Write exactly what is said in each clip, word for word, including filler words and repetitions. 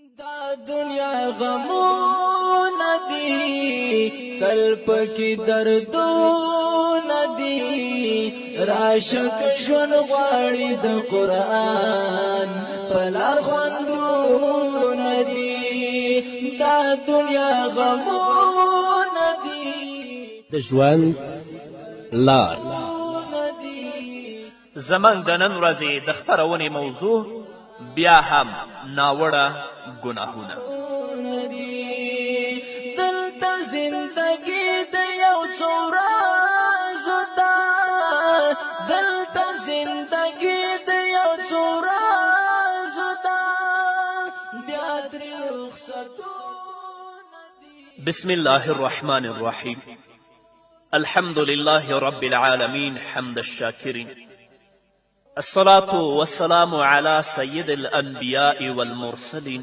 دا دنیا غمونه دي تل پکې دردونه دي راشه که ژوند غواړي د قرآن په لار خوندونه دي دا دنیا غمونه دي د ژوند لار زمنګ د نن ورځې د خپرونې موضوع بیا هم ناوړه ګناهونه. دلته زندګي د یو څو ورځو ده دلته زندګي د یو څو ورځو ده بیا ترې رخصتونه دي. بسم الله الرحمن الرحیم. الحمد لله رب العالمين حمد الشاكرين. الصلاة والسلام على سيد الأنبياء والمرسلين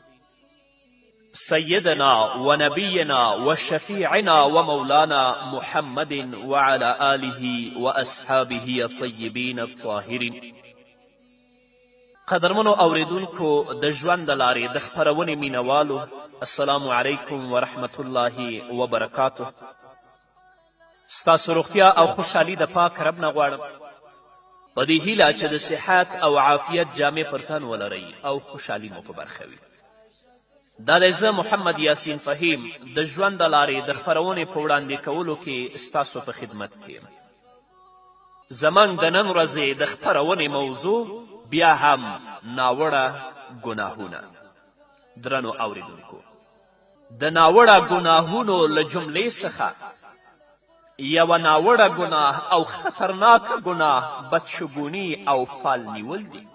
سيدنا ونبينا وشفيعنا ومولانا محمد وعلى آله وأصحابه الطيبين الطاهرين. قدرمنو اوریدونکو د ژوند د لارې د خپرونې مینوالو السلام علیکم ورحمة الله وبرکاته. ستاسو روغتیا او خوشحالي د پاک رب نه غواړم په دې هیله چې د صحت او عافیت جامې پر تن ولرئ او خوشحالي مو په برخه وي. دا دی زه محمد یاسین فهیم د ژوند د لارې د خپرونې په وړاندې کولو کې ستاسو په خدمت کې یم. زموږ د نن ورځې د خپرونې موضوع بیا هم ناوړه ګناهونه. درنو اوریدونکو، د ناوړه ګناهونو له جملې څخه یوه ناوړه ګناه او خطرناکه ګناه بدشګوني او فال نیول دي.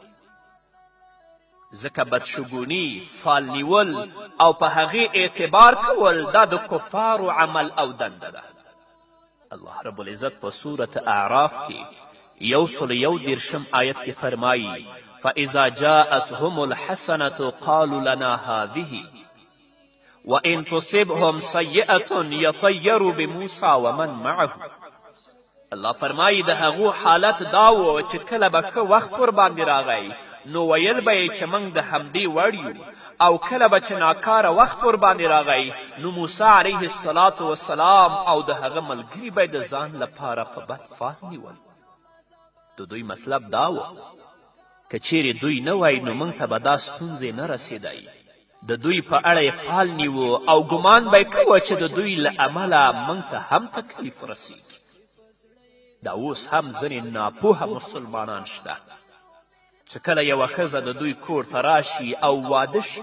ځکه بدشګوني، فال نیول او په هغې اعتبار کول دا د کفارو عمل او دنده ده. الله رب العزت په صورت اعراف کې یو سل یو دېرشم آیت کې فرمایي فاذا جاءتهم الحسنة قالوا لنا هذه وَإِن تُصِبْهُمْ سَيِّئَةٌ يَطَيَّرُوا بِمُوسَى وَمَن مَعَهُ. الله فرمایي د هغو حالت دا و چې کله به ښه وخت ورباندې راغی نو ویل به یې چې موږ د همدې وړ یو، او کله به چې ناکاره وخت ورباندې راغی نو موسی علیه الصلاة والسلام او د هغه ملګري به د ځان لپاره په بد فال نیول. د دوی مطلب دا و که چیرې دوی نه وای نو موږ ته به دا ستونزې نه رسېدی. د دوی په اړه یې فال نیو او ګمان به یې کوه چې د دوی له امله موږ ته هم تکلیف رسیږي. دا اوس هم ځینې ناپوهه مسلمانان شته چې کله یوه ښځه د دوی کور ته راشي او واده شي،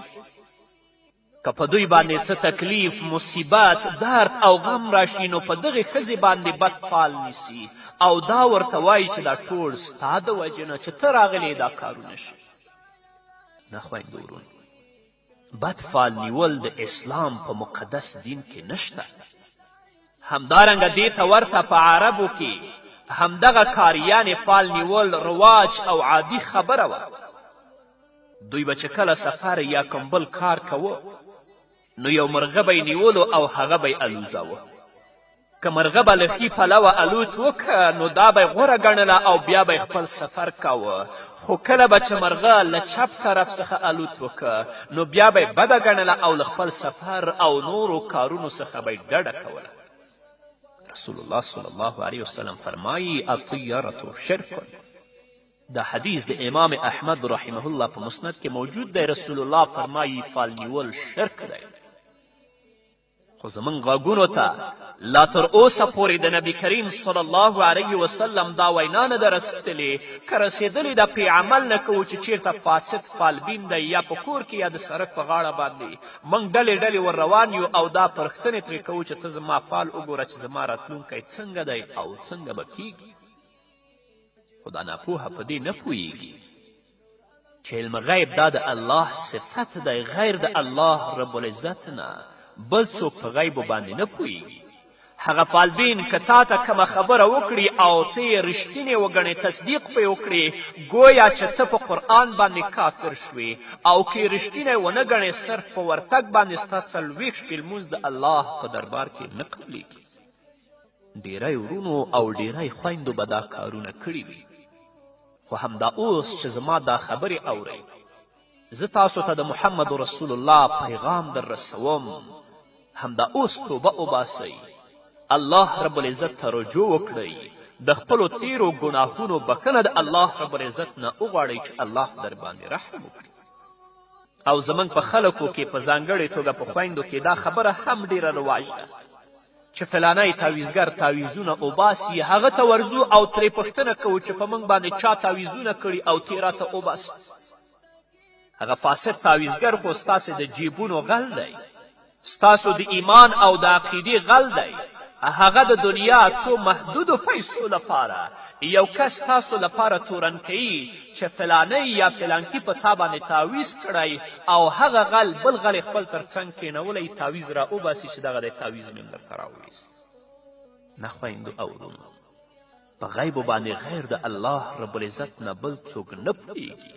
که په دوی باندې څه تکلیف، مصیبت، درد او غم راشي نو په دغې ښځې باندې بد فال نیسي او دا ورته وایي چې دا ټول ستا د وجې نه چې ته راغلې دا کارونه شي. نه خویندو ورونو، بد فال نیول د اسلام په مقدس دین کې نشته. همدارنګه دې ته ورته په عربو کې همدغه کاریانې فال نیول رواج او عادي خبره وه. دوی به چې کله سفر یا کوم بل کار کوه نو یو مرغه به یې نیولو او هغه به یې الوزاوه. که مرغه به له ښي پلوه الوت وکړه نو دا به یې غوره ګڼله او بیا به خپل سفر کوه، خو کله به چې مرغه له چپ طرف څخه الوت وکړه نو بیا به یې بده ګڼله او له خپل سفر او نورو کارونو څخه به یې ډډه کوله. رسول الله صلی الله علیه وسلم فرمایي الطیرة شرک. دا حدیث د امام احمد رحمه الله په مسند کې موجود دی. رسول الله فرمایي فال نیول شرک دی. خو زموږ غوږونو ته لا تر اوسه پورې د نبي کریم صلی الله علیه وسلم دا وینا نه ده رسېدلې. که رسېدلې ده پرې عمل نه کوو چې چیرته فاسد فالبین دی یا په کور کې یا د سړک په غاړه باندې موږ ډلې ډلې ور روان یو او دا پرښتنې ترې کوو چې ته زما فال وګوره چې زما راتلونکی څنګه دی او څنګه به کیږي. خو دا ناپوهه په دې نه پوهیږي چې علم غیب دا د الله صفت دی، غیر د الله رب العزت نه بل څوک په غیبو باندې نه پوهیږي. هغه فالبین که تا ته کومه خبره وکړي او ته یې رښتینې وګڼې، تصدیق پرې وکړې، ګویا چې ته په قرآن باندې کافر شوې، او که یې رښتینی ونه ګڼې صرف په ورتګ باندې ستا څلوېښت شپې لمونځ د الله په دربار کې نه قبلیږي. ډیری ورونو او ډیری خویندو به دا کارونه کړي وي. خو همدا اوس چې زما دا خبرې اورئ زه تاسو ته د محمد رسول الله پیغام در رسوم، همدا اوس توبه وباسئ، الله رب العزت ته رجوع وکړئ، د خپلو تیرو ګناهونو بخښنه د الله رب العزت نه وغواړئ چې الله در باندې رحم وکړي. او زموږ په خلکو کې په ځانګړې توګه په خویندو کې دا خبره هم ډیره رواج ده چې فلانی تعویزګر تعویزونه وباسي، هغه ته ورځو او ترې پوښتنه کوو چې په موږ باندې چا تعویزونه کړي او تیرا ته وباسي. هغه فاسد تعویزګر خو ستاسې د جیبونو غل دی، ستاسو د ایمان او د عقیدې غل دی. هغه د دنیا څو محدودو پیسو لپاره یو کس تاسو لپاره تورن کوي چې فلانی یا فلانکي په تا باندې تعویز کړی او هغه غل بل غل خپل تر څنګ کښېنولی تعویز را وباسي چې دغه دی تعویز مې هم درته راوویست. نه خویندو او ورونو، په غیبو باندې غیر د الله رب العزت نه بل څوک نه پوهېږي.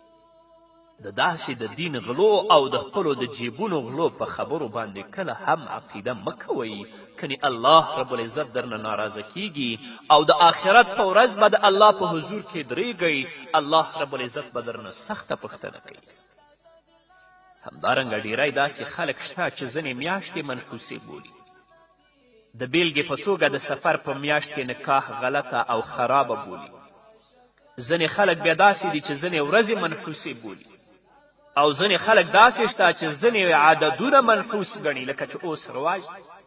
د داسې د دین غلو او د خپلو د جیبونو غلو په خبرو باندې کله هم عقیده مه کوئ، کنی الله رب العزت درنه ناراضه کیږي او د آخرت په ورځ به د الله په حضور کې درېږئ، الله رب العزت به درنه سخته پوښتنه کوي. همدارنګه ډیری داسې خلک شته چې ځینې میاشتې منحوسې بولي. د بیلګې په توګه د سفر په میاشت کې نکاح غلطه او خرابه بولي. ځینې خلک بیا داسې دي چې ځینې ورځې منحوسې بولي، او ځینې خلک داسې شته چې ځینې عددونه منحوس ګڼي لکه چې اوس رواج،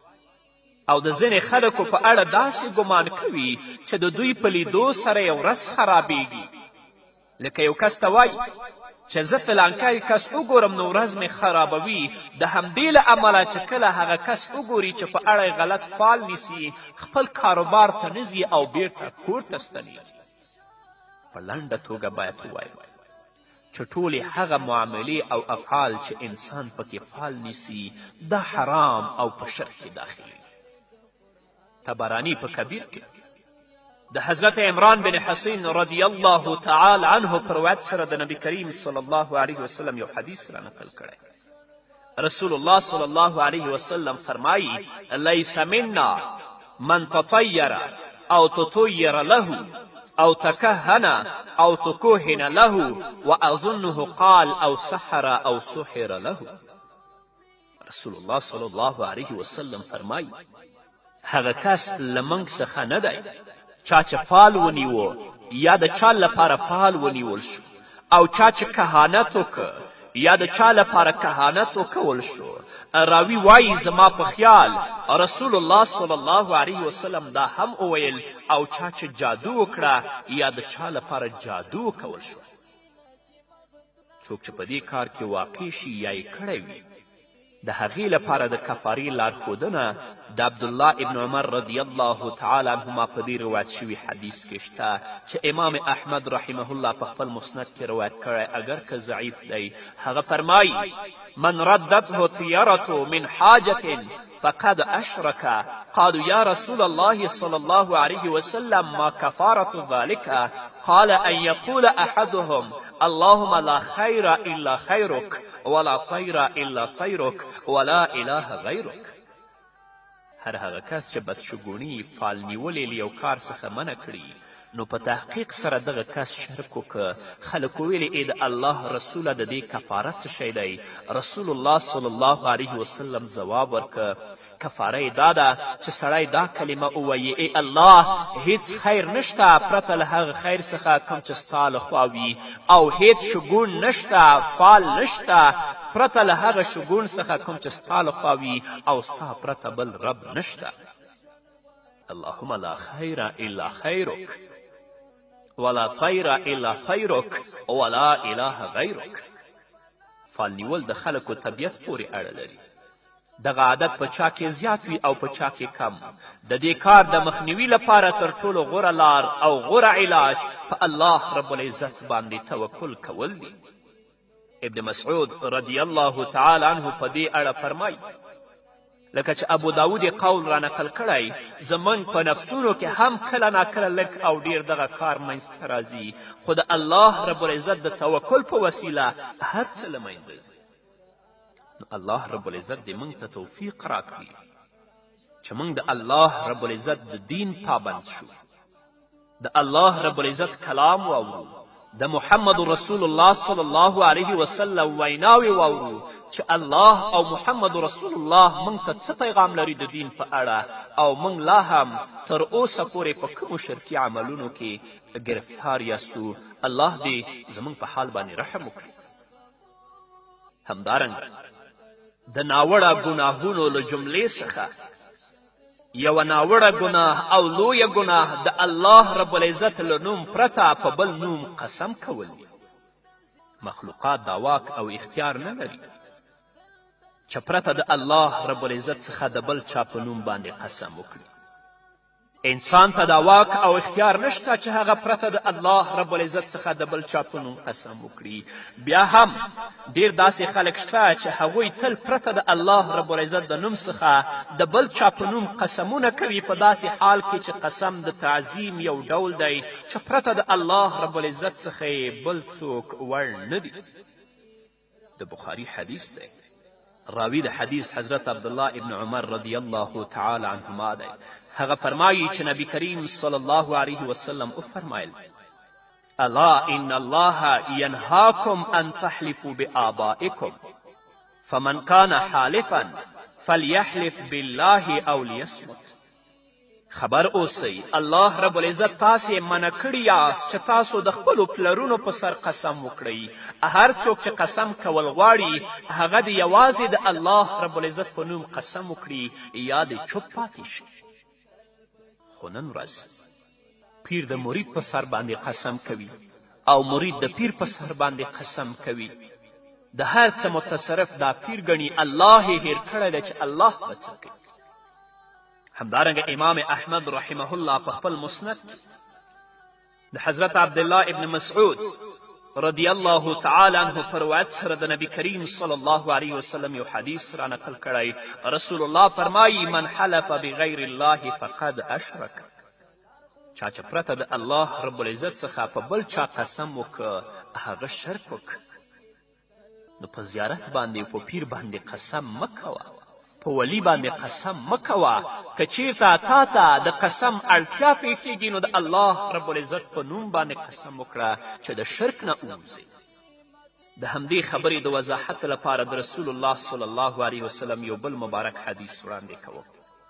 او د ځینې خلکو په اړه داسې ګمان کوي چې د دوی په لیدو سره یې ورځ خرابیږي. لکه یو کس ته وایي چې زه فلانکی کس وګورم نو ورځ مې خرابوي، د همدې له امله چې کله هغه کس وګوري چې په اړه یې غلط فال نیسي، خپل کاروبار ته نه ځي او بیرته کور ته ستنېږي. په لنډه توګه باید ووایو چې ټولې هغه معاملې او افعال چې انسان پکې فال نیسي دا حرام او په شرک کې داخلي. طبراني په کبیر کې د حضرت عمران بن حسین رضی الله تعالی عنه پر روایت سره د نبی کریم صلی الله علیه وسلم یو حدیث را نقل کړی. رسول الله صلی الله علیه وسلم فرمایی لیس منا من تطیر او تطیر له او تكهن او تكهن له واظنه قال او سحر او سحر له. رسول الله صلی الله علیه وسلم فرمایی هغه کس له موږ څخه نه دی چا چې فال ونیوه یا د چا لپاره فال ونیول شو، او چا چې کهانت وکړه یا د چا لپاره کهانت وکول شو. راوي وایي زما په خیال رسول الله صلی الله علیه وسلم دا هم وویل او چا چې جادو وکړه یا د چا لپاره جادو وکول شو. څوک چې په دې کار کې واقع شي یا یې کړی وي د هغې لپاره د کفارې لارښودنه د عبدالله ابن عمر رضی الله تعالی عنهما په دې روایت شوي حدیث کې شته چې امام احمد رحمه الله په خپل مسند کې روایت کړی، اگر که ضعیف دی. هغه فرمایي من ردته طیرته من حاجة فقد أشرك. قالوا يا رسول الله صلى الله عليه وسلم ما كفارة ذلك؟ قال أن يقول أحدهم اللهم لا خير إلا خيرك ولا طير إلا طيرك ولا إله غيرك. هر هغه کس چې بدشګوني فال نیولې له یو کار څخه منع کړي نو په تحقیق سره دغه کس شرک وکړه. خلکو ویلې ای د الله رسوله د دې کفاره څه شی دی؟ رسول الله صلی الله علیه وسلم ځواب ورکړه کفاره یې دا ده چې سړی دا کلمه ووایي ای الله هیڅ خیر نشته پرته له هغه خیر څخه کوم چې ستا لخوا وي، او هیڅ شګون نشته فال نشته پرته له هغه شګون څخه کوم چې ستا لخوا وي، او ستا پرته بل رب نشته. اللهم لا خیر الا خیرک ولا طیر الا طیرک ولا اله غیرک. فال نیول د خلکو طبیعت پورې اړه لري. دغه عادت په چا کې زیات وي او په چا کې کم. د دې کار د مخنیوي لپاره تر ټولو غوره لار او غوره علاج په الله رب العزت باندې توکل کول دي. ابن مسعود رضی الله تعالی عنه په دې اړه فرمایي لکه چې ابو داود قول را نقل کړی زموږ په نفسونو کې هم کله ناکله لږ او ډیر دغه کار منځته راځي، خو د الله رب العزت د توکل په وسیله هر څه له منځه ځي. نو الله رب العزت دې موږ ته توفیق راکړي چې موږ د الله رب العزت د دین پابند شو، د الله رب العزت کلام واورو د محمد رسول الله صلی الله علیه وسلم ویناوې واورو چې الله او محمد رسول الله موږ ته څه پیغام لري د دین په اړه او موږ لا هم تر اوسه پورې په کومو شرکي عملونو کې گرفتار یاستو. الله دې زموږ په حال باندې رحم وکړي. همدارنګه د ناوړه ګناهونو له جملې څخه یوه ناوړه ګناه او لویه ګناه د الله رب العزت له نوم پرته په بل نوم قسم کول دي. مخلوقات دا واک او اختیار نه لري چې پرته د الله رب العزت څخه د بل چا په نوم باندې قسم وکړي. انسان ته دا واک او اختیار نشته چې هغه پرته د الله رب العزت څخه د بل چا په نوم قسم وکړي. بیا هم ډیر داسې خلک شته چې هغوی تل پرته د الله رب العزت د نوم څخه د بل چا په نوم قسمونه کوي، په داسې حال کې چې قسم د تعظیم یو ډول دی چې پرته د الله رب العزت څخه یې بل څوک وړ نه دي. د بخاري حدیث دی. راوی د حدیث حضرت عبدالله ابن عمر رضی الله تعالی عنهما دی. هغه فرمایي چې نبی کریم صلی الله علیه وسلم وفرمایل: الا ان الله ینهاکم ان تحلفوا بآبائکم فمن کان حالفا فلیحلف بالله او لیصمت. خبر اوسئ، الله رب العزت تاسې منع کړي یاست چې تاسو د خپلو پلرونو په سر قسم وکړئ. هر څوک چې قسم کول غواړي هغه د یوازې د الله رب العزت په نوم قسم وکړي یا د چوپ پاتې شي. خو نن ورځ پیر د مرید په سر باندې قسم کوي او مرید د پیر په سر باندې قسم کوي. د هر څه متصرف دا پیر ګڼي الله یې هیر کړی دی چې الله به څه کوي. همدارنګه امام احمد رحمه الله په خپل مسند د حضرت عبدالله ابن مسعود رضی الله تعالی عنه په روایت سره د نبی کریم صلی الله علیه وسلم یو حدیث را نقل کړی. رسول الله فرمایي: من حلف بغیر الله فقد اشرک. چا چې پرته د الله رب العزت څخه په بل چا قسم وکړه هغه شرک وکړ. نو په زیارت باندې په پیر باندې قسم مه کوه، په ولی باندې قسم مه کوه. که چیرته تا ته د قسم اړتیا پیښیږي نو د الله رب العزت په نوم باندې قسم وکړه چې د شرک نه ووځې. د همدې خبرې د وضاحت لپاره د رسول الله صلی الله علیه وسلم یو بل مبارک حدیث وړاندې کوم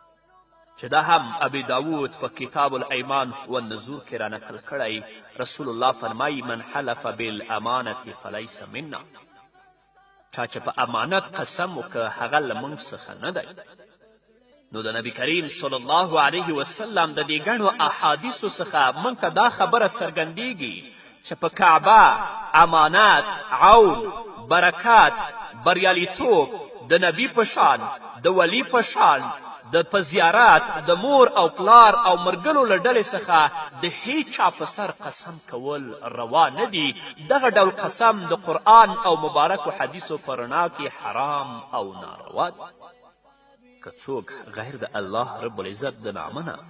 چې دا هم ابي داود په کتاب الایمان والنذور کې را نقل کړی. رسول الله فرمایي: من حلف بالامانة فلیس منا. چا چې په امانت قسم وکړه هغه له موږ څخه نه دی. نو د نبی کریم صلی الله علیه وسلم د دې ګڼو احادیثو څخه موږ ته دا خبره څرګندیږي چې په کعبه امانت، عون، برکات، بریالیتوب د نبی په شان، د ولی په شان، د په زیارت د مور او پلار او مرګلو له ډلې څخه د هیچا په سر قسم کول روا نه دي. دغه ډول قسم د قرآن او مبارکو حدیثو په رڼا کې حرام او ناروا دی. که څوک غیر د الله رب العزت د نامه نه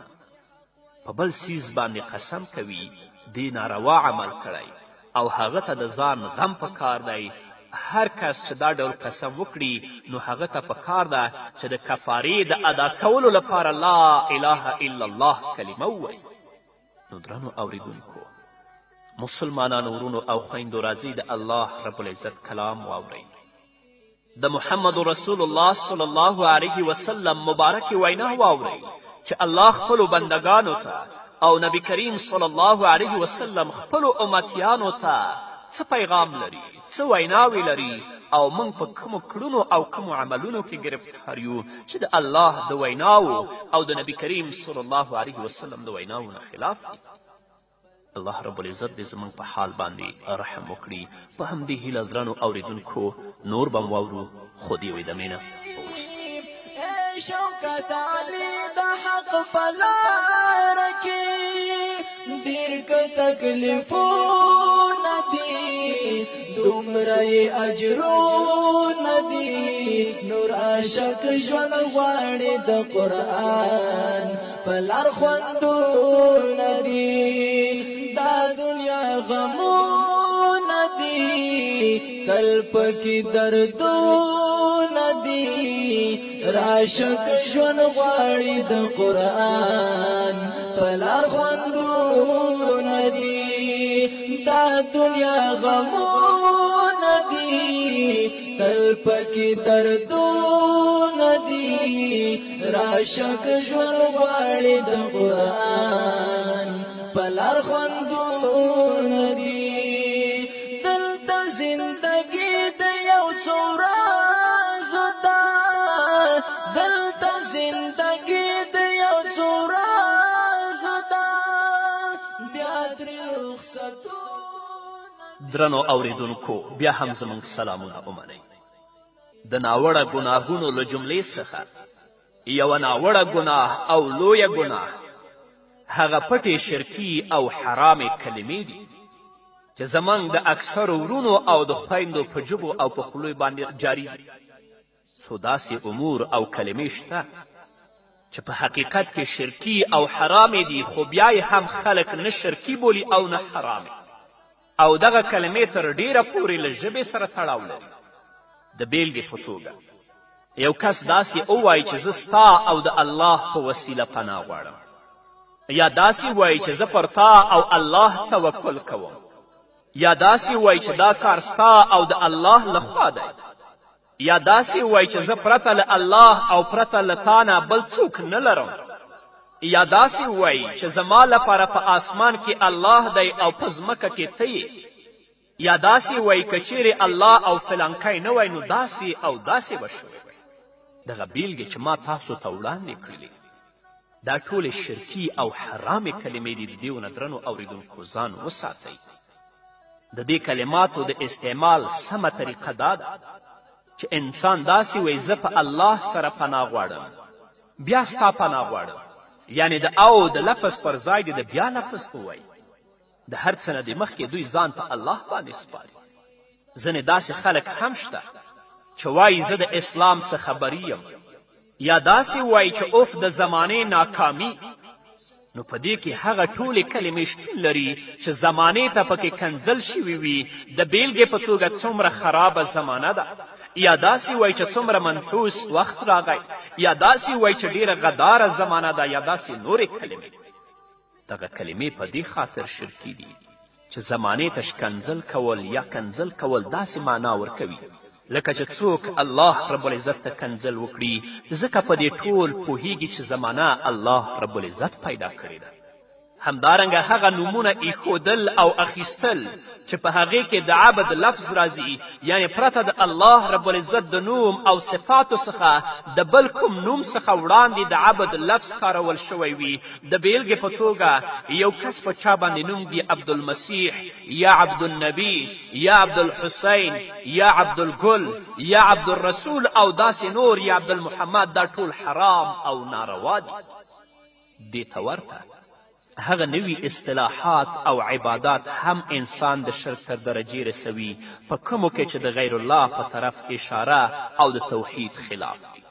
په بل څیز باندې قسم کوي دې ناروا عمل کړی او هغه ته د ځان غم په کار دی. هر کس چې دا ډول قسم وکړي نو هغه ته پکار ده چې د کفارې د ادا کولو لپاره لا اله الا الله کلمه ووایي. نو درنو اوریدونکو مسلمانانو ورونو او خویندو راځئ د الله رب العزت کلام واورئ. د محمد رسول الله صلی الله علیه وسلم مبارکې وینا واورئ چې الله خپلو بندگانو ته او نبی کریم صلی الله علیه وسلم خپلو امتیانو ته څه پیغام لري، څه ویناوې لري او موږ په کومو کړنو او کومو عملونو کې گرفتار یو چې د الله د ویناو او د نبی کریم صلی الله علیه وسلم د ویناو نه خلاف دي. الله رب العزت دې زموږ په حال باندې رحم وکړي. په همدې هیله درنو اوریدونکو نور به م واورو خو د یوې دمې نه شوکت علی د حق په لاره کې ډېر که تکلیفونه دي دومره یې اجرونه دي. نور عاشق ژوند غواړي د قرآن په لار خوندونه دي. دا دنیا غمونه دي تل پکې دردونه دي. راشق ژوند غواړي د قرآن په لار خوندونه دي. دا دا دنیا غمونه دي تل پکې دردونه دي راشه که ژوند غواړي د قرآن په لار خوندونه دي دلته زندګي د یو څو ورځو ده دلته زندګي د یو څو ورځو ده بیا ترې رخصتونه. درنو اوریدونکو بیا هم زموږ سلامونه ومنئ. د ناوړه ګناهونو له جملې څخه یوه ناوړه ګناه او لویه ګناه هغه پټې شرکي او حرامې کلمې دي چې زموږ د اکثرو ورونو او د خویندو په ژبو او په خولو باندې جاري دي. څو داسې امور او کلمې شته چې په حقیقت کې شرکي او حرامې دي خو بیا یې هم خلک نه شرکي بولي او نه حرامې او دغه کلمې تر ډیره پورې له ژبې سره تړاو لري. د بیلګې په توګه یو کس داسې ووایي چې زه ستا او د الله په وسیله پناه غواړم، یا داسې وایي چې زه پر تا او الله توکل کوم، یا داسې وایي چې دا کار ستا او د الله لخوا دی، یا داسې وایي چې زه پرته له الله او پرته له تا نه بل څوک نه لرم، یا داسې وایي چې زما لپاره په آسمان کې الله دی او په ځمکه کې ته یې، یا داسې وایي که چیرې الله او فلانکی نه وای نو داسې او داسې به شوی. دغه بیلګې چې ما تاسو ته وړاندې کړلې دا ټولې شرکي او حرامې کلمې دي. د دې ونه درنو اوریدونکو ځان وساتئ. د دې کلماتو د استعمال سمه طریقه دا ده چې انسان داسې وایي زه په الله سره پناه غواړم بیا ستا پناه غواړم، یعنی د او د لفظ پر ځای د بیا لفظ ووایي. د هر څه نه د مخکې دوی ځان په الله باندې سپاري. ځینې داسې خلک هم شته چې وایي زه د اسلام څخه بری یم، یا داسې وایي چې اوف د زمانې ناکامي. نو په دې کې هغه ټولې کلمې شتون لري چې زمانې ته پکې کنځل شوي وي. د بیلګې په توګه څومره خرابه زمانه ده، یا داسې وایي چې څومره منحوس وخت راغی، یا داسې وایي چې ډیره غداره زمانه ده، یا داسې نورې کلمې. دغه کلمې په دې خاطر شرکي دي چې زمانې ته شکنځل کول یا کنځل کول داسې معنا ورکوي لکه چې څوک الله رب العزت ته کنځل وکړي ځکه په دې ټول پوهیږي چې زمانه الله رب العزت پیدا کړې ده. همدارنګه هغه نومونه ایښودل او اخیستل چې په هغې کې د عبد لفظ راځي، یعنی پرته د الله رب العزت د نوم او صفاتو څخه د بل کوم نوم څخه وړاندې د عبد لفظ کارول شوی وي. د بیلګې په توګه یو کس په چا باندې نوم دی عبدالمسیح یا عبدالنبی یا عبدالحسین یا عبدالګل یا عبدالرسول او داسې نور یا عبدالمحمد، دا ټول حرام او ناروا دي. دې ته ورته هغه نوي اصطلاحات او عبادات هم انسان د شرک تر درجې رسوي په کومو کې چې د غیر الله په طرف اشاره او د توحید خلاف دي.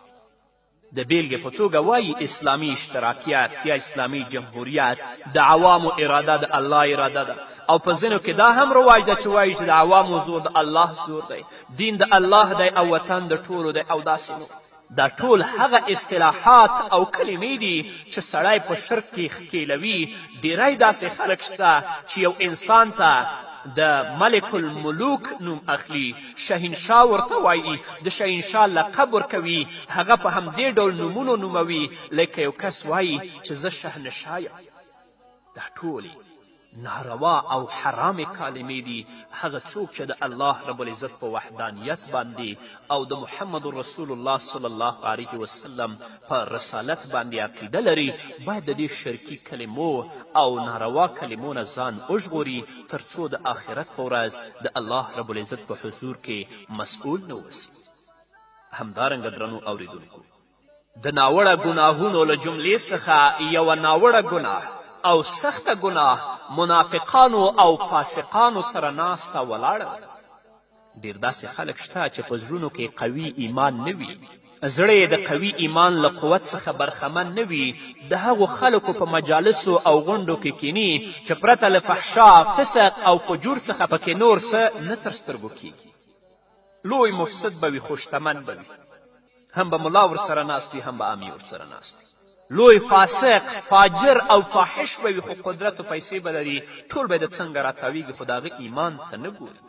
د بیلګې په توګه وایي اسلامي اشتراکیت یا اسلامي جمهوریت د عوامو اراده د الله اراده ده، او په ځینو کې دا هم رواج ده چې وایي چې د عوامو زور د الله زور دی، دین د الله دی او وطن د ټولو دی او داسې نور. دا ټول هغه اصطلاحات او کلمې دي چې سړی په شرک کې ښکیلوي. ډیری داسې خلک شته چې یو انسان ته د ملک الملوک نوم اخلي، شهنشاه ورته وایي، د شهنشاه لقب ورکوي، هغه په همدې ډول نومونو نوموي. لکه یو کس وایي چې زه شهنشاه یم. دا ټولې ناروا او حرام کلمې دي. هغه څوک چې د الله رب العزت په وحدانیت باندې او د محمد رسول الله صلی الله علیه وسلم په رسالت باندې عقیده لري باید د دې شرکي کلمو او ناروا کلمو نه ځان وژغوري تر څو د آخرت په ورځ د الله رب العزت په حضور کې مسئول نه وسی. همدارنګه درنو اوریدونکو د ناوړه ګناهونو له جملې څخه یوه ناوړه ګناه او سخته ګناه منافقانو او فاسقانو سره ناسته ولاړه. ډېر داسې خلک شته چې په زړونو کې قوي ایمان نه وي، زړه یې د قوي ایمان له قوت څخه برخمن نه وي. د هغو خلکو په مجالسو او غونډو کې کیني چې پرته له فحشا فسق او فجور څخه پکې نور څه نه تر سترګو کیږي. لوی مفسد به وي خو شتمن به وي، هم به ملا ورسره ناست وي هم به امي ورسره ناست وي. لوی فاسق فاجر او فاحش به وي خو قدرت و پیسې به لري ټول به د څنګه راتاویږي خو د هغه ایمان ته نه ګوري.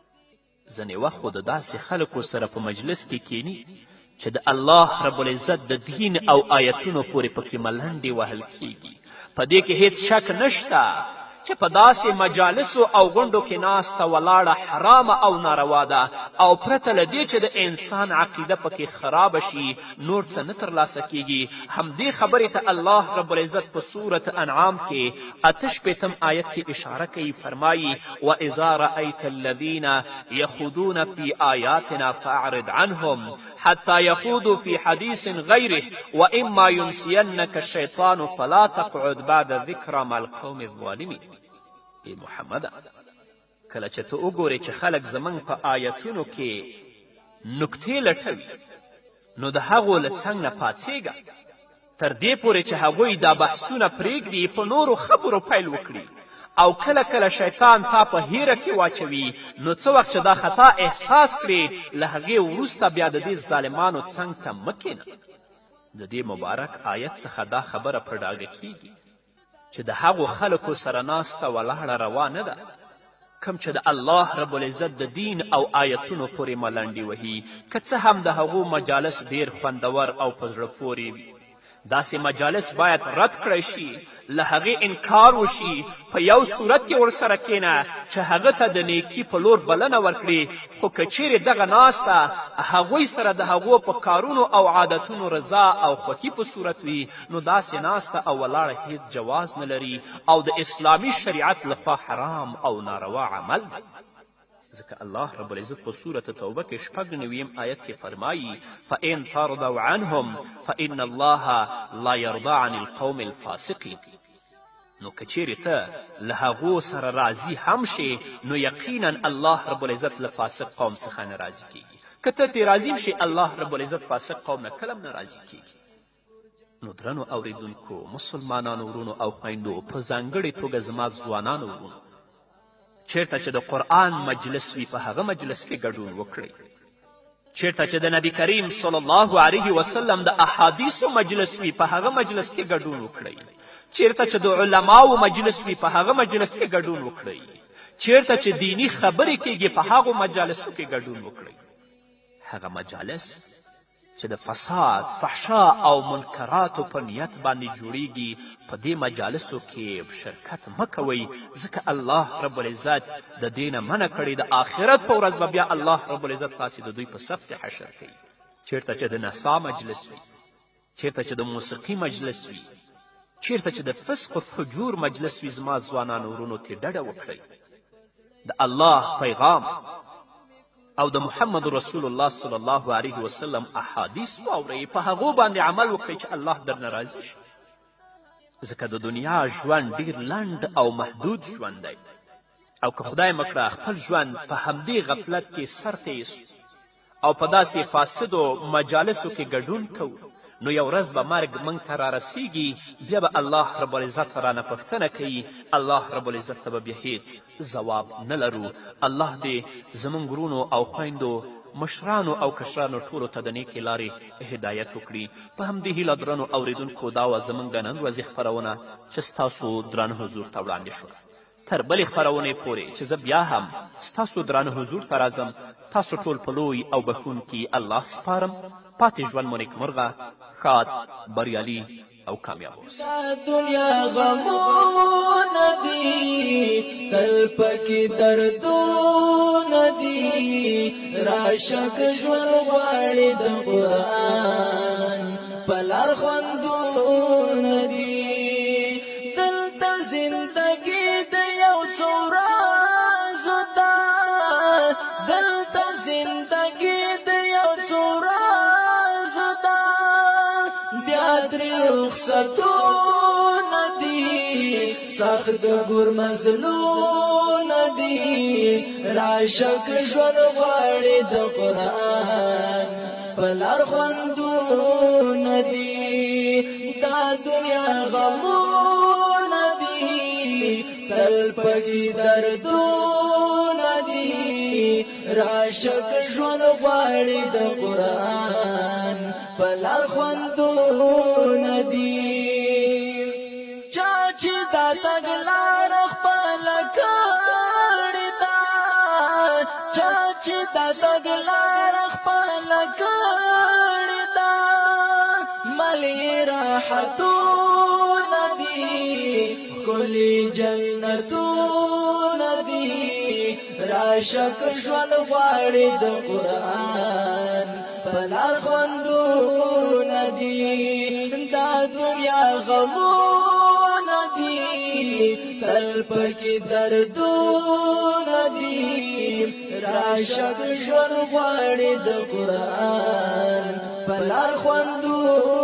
ځینې وخت خو د داسې خلکو سره په مجلس کې کینی چې د الله رب العزت د دین او آیتونو پورې پکې ملنډې وهل کیږي. په دې کې هیڅ شک نشته چې په داسې مجالسو او غونډو کې ناسته ولاړه حرامه او ناروا ده او پرته له دې چې د انسان عقیده پکې خرابه شي نور څه نه ترلاسه کیږي. همدې خبرې ته الله رب العزت په سورت انعام کې اته شپېتم آیت کې اشاره کوي، فرمایي واذا رأیت الذین یخوضون فی آیاتنا فاعرض عنهم حتى يخوضوا في حديث غيره وإما ينسينك الشيطان فلا تقعد بعد ذكرى مع القوم الظالمين. ای محمده کله چې ته وګورې چې خلک زموږ په آیتونو کې نکتې لټوي نو د هغو له څنګ نه پاڅېږه تر دې پورې چې هغوی دا بحثونه پرېږدي په نورو خبرو پیل وکړي او کله کله شیطان تا په هیره کې واچوي نو څه وخت چې دا خطا احساس کړې له هغې وروسته بیا د دې ظالمانو څنګ ته مه کښېنه. د دې مبارک آیت څخه دا خبره په ډاګه کیږي چې د هغو خلکو سره ناسته ولاړه روا نه ده کم چې د الله رب العزت د دین او آیتونو پورې ملنډې وهي که څه هم د هغو مجالس ډیر خوندور او په زړه پورې وي. داسې مجالس باید رد کړی شي، له هغې انکار وشي، په یو صورت کې ورسره کښېنه چې هغه ته د نیکي په لور بلنه ورکړي. خو که چیرې دغه ناسته هغوی سره د هغو په کارونو او عادتونو رضا او خوښي په صورت وي نو داسې ناسته او ولاړه هیڅ جواز نه لري او د اسلامي شریعت لخوا حرام او ناروا عمل دی. ځکه الله رب العزت په سورة توبه کې شپږ نویم آیت کې فرمایي فإن ترضوا عنهم فإن الله لا يرضى عن القوم الفاسقين. نو که چیرې ته له هغو سره راضي هم شي نو یقینا الله رب العزت له فاسق قوم څخه نه راضي کیږي. که ته ترې راضي شي الله رب العزت فاسق قوم نه کله نه راضي کیږي. نو درنو اوریدونکو مسلمانانو ورونو او خویندو په ځانګړې توګه زما ځوانانو ورونو چیرته چې د قرآن مجلس وي په هغه مجلس کې ګډون وکړئ. چیرته چې د نبی کریم صلی الله علیه وسلم د احادیثو مجلس وي په هغه مجلس کې ګډون وکړئ. چیرته چې د علماو مجلس وي په هغه مجلس کې ګډون وکړئ. چیرته چې دینی خبرې کیږي په هغو مجالسو کې ګډون وکړئ. هغه مجالس چې د فساد فحشا او منکراتو په نیت باندې جوړیږي په دې مجالسو کې شرکت مه کوئ ځکه الله رب العزت د دې نه منع کړي. د آخرت په ورځ به بیا الله رب العزت تاسې د دوی په صف کې حشر کوي. چیرته چې د نسا مجلس وي، چیرته چې د موسیقي مجلس وي، چیرته چې د فسق و فجور مجلس وي زما ځوانانو ورونو ترې ډډه وکړئ. د الله پیغام او د محمد رسول الله صلی الله علیه وسلم احادیث واورئ، په هغو باندې عمل وکړئ چې الله درنه راضي شي. ځکه د دنیا ژوند ډیر لنډ او محدود ژوند دی او که خدای مکړه خپل ژوند په همدې غفلت کې سر تیسو او په داسې فاسدو مجالسو کې ګډون کوو نو یو ورځ به مرګ موږ ته رارسیږي، بیا به الله رب العزت رانه پوښتنه کوي. الله رب العزت ته به بیا هیڅ ځواب نه لرو. الله دې زموږ ورونو او خویندو مشرانو او کشرانو ټولو ته د نیکې لارې هدایت وکړي. په همدې هیله درنو اوریدونکو دا وه زموږ د نن ورځې خپرونه چې ستاسو درانه حضور ته وړاندې شوه. تر بلې خپرونې پورې چې زه بیا هم ستاسو درانه حضور ته راځم تاسو ټول په لوی او بښونکي الله سپارم. پاتې ژوند مو نیکمرغه، ښاد، بریالي او کامیاب اوسئ. دنیا غمونه دي تل پکې دردونه دي راشه که ژوند غواړي د قرآن په لار خوندونه دي. دلته زندګي د یو څو ورځو ده، دلته زندګي د یو څو ورځو ده، بیا ترې رخصتونه دي سخت د ګور مزلونه دي راشه که ژوند غواړي د قرآن په لار خوندونه دي. دا دنیا غمونه دي تل پکې دردونه دي راشه که ژوند غواړي د قرآن په لار خوندونه دي. چا چې د تګلار خپله کړې ده ملې راحتونه دي ښکلي جنتونه دي راشک ژوند غواړي د قرآن په لار خوندونه دي دا دنیا غمونه دي تل پکې دردونه دي راشک ژوند غواړي د قرآن په لار خوندونه